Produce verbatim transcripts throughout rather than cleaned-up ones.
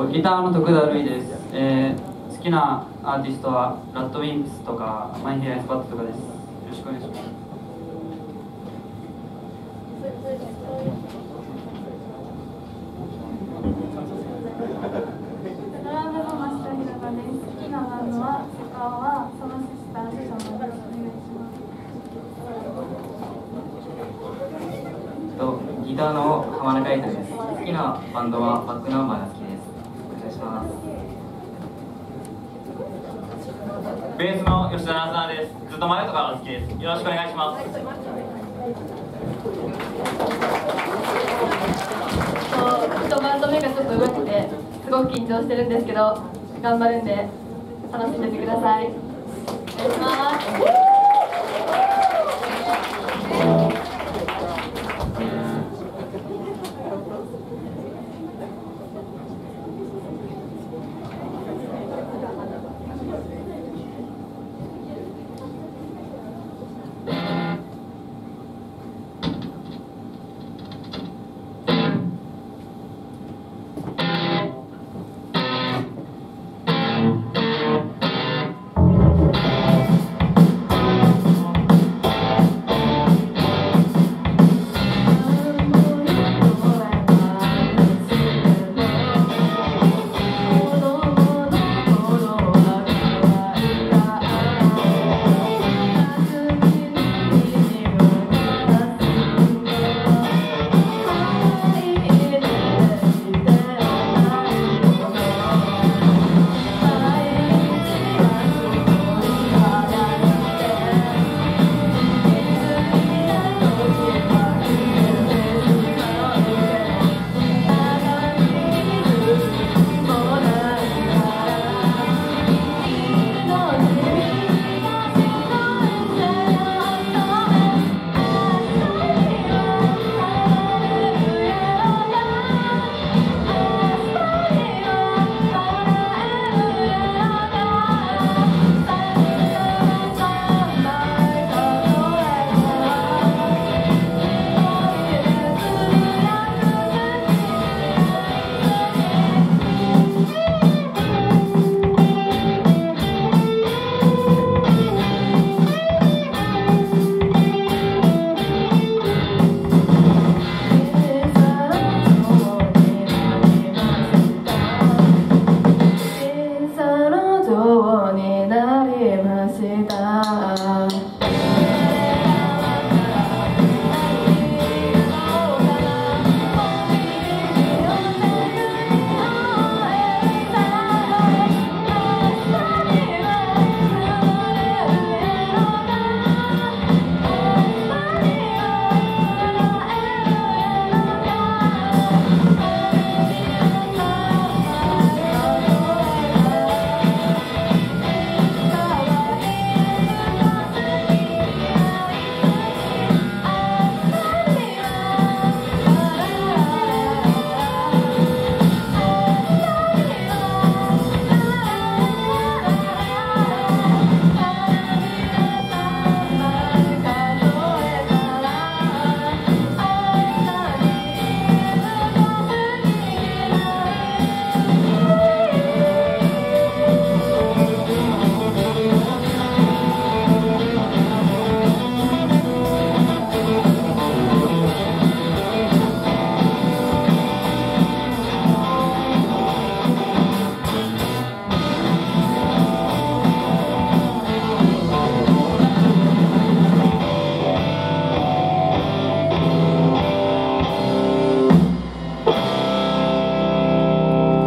とギターの徳田るいです。えー、好きなアーティストはラッドウィンプスとかマイヘアスパッツとかです。よろしくお願いします。 ドラムの増田ひろかです。好きなバンドはセカオワ、そのシスターズ、シャモです。お願いします。 とギターの浜中優です。好きなバンドはバックナンバーが好きです。お願いします。 ベースの吉田なずなです。ずっと前とかが好きです。よろしくお願いします。 一バンド目がちょっと動いててすごく緊張してるんですけど頑張るんで楽しんでてください。お願いします。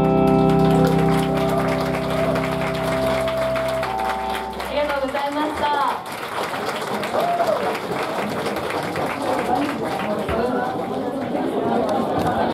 ありがとうございました。